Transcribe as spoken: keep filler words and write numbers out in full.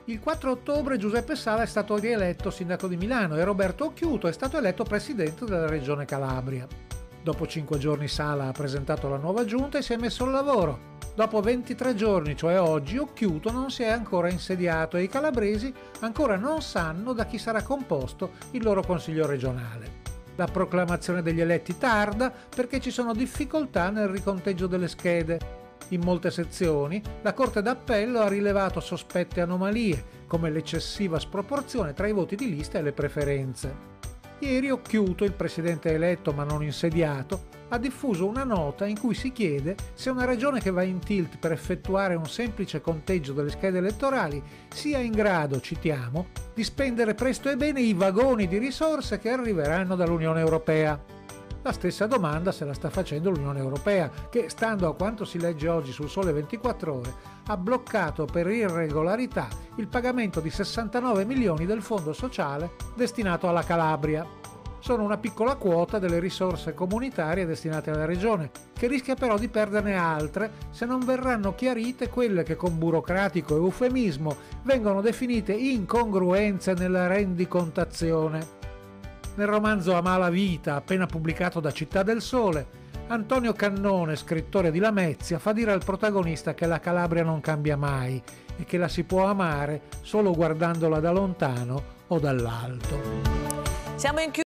Il quattro ottobre Giuseppe Sala è stato rieletto sindaco di Milano e Roberto Occhiuto è stato eletto presidente della regione Calabria. Dopo cinque giorni Sala ha presentato la nuova giunta e si è messo al lavoro. Dopo ventitré giorni, cioè oggi, Occhiuto non si è ancora insediato e i calabresi ancora non sanno da chi sarà composto il loro consiglio regionale. La proclamazione degli eletti tarda perché ci sono difficoltà nel riconteggio delle schede. In molte sezioni la Corte d'Appello ha rilevato sospette anomalie, come l'eccessiva sproporzione tra i voti di lista e le preferenze. Ieri Occhiuto, il presidente eletto ma non insediato, ha diffuso una nota in cui si chiede se una regione che va in tilt per effettuare un semplice conteggio delle schede elettorali sia in grado, citiamo, di spendere presto e bene i vagoni di risorse che arriveranno dall'Unione Europea. La stessa domanda se la sta facendo l'Unione Europea, che, stando a quanto si legge oggi sul Sole ventiquattro Ore, ha bloccato per irregolarità il pagamento di sessantanove milioni del fondo sociale destinato alla Calabria. Sono una piccola quota delle risorse comunitarie destinate alla regione, che rischia però di perderne altre se non verranno chiarite quelle che con burocratico eufemismo vengono definite incongruenze nella rendicontazione. Nel romanzo Amala vita, appena pubblicato da Città del Sole, Antonio Cannone, scrittore di Lamezia, fa dire al protagonista che la Calabria non cambia mai e che la si può amare solo guardandola da lontano o dall'alto. Siamo in chiusura.